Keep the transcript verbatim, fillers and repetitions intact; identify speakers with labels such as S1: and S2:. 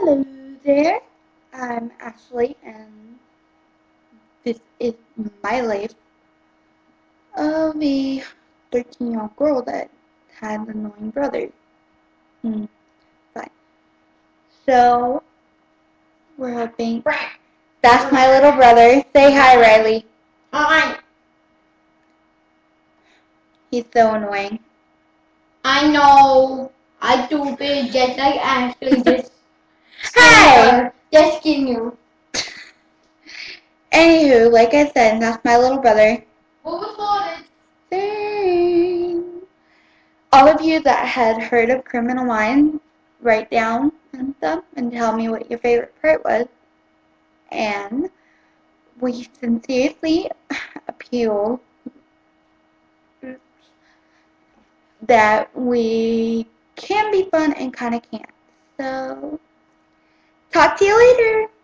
S1: Hello there, I'm Ashley, and this is my life of a thirteen-year-old girl that had an annoying brother. Hmm, fine. So, we're hoping... That's my little brother. Say hi, Riley.
S2: Hi.
S1: He's so annoying.
S2: I know. I do be just like Ashley. Just
S1: Hey!
S2: Just kidding you.
S1: Anywho, like I said, that's my little brother.
S2: What was all this?
S1: Dang. All of you that had heard of Criminal Minds, write down and stuff and tell me what your favorite part was. And we sincerely appeal that we can be fun and kind of can't. So, talk to you later.